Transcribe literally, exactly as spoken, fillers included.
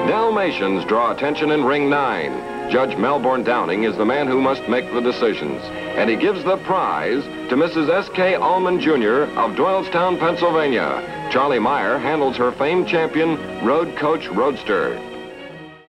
Dalmatians draw attention in ring nine. Judge Melbourne Downing is the man who must make the decisions, and he gives the prize to Missus S K Allman Junior of Doylestown, Pennsylvania. Charlie Meyer handles her famed champion, Road Coach Roadster.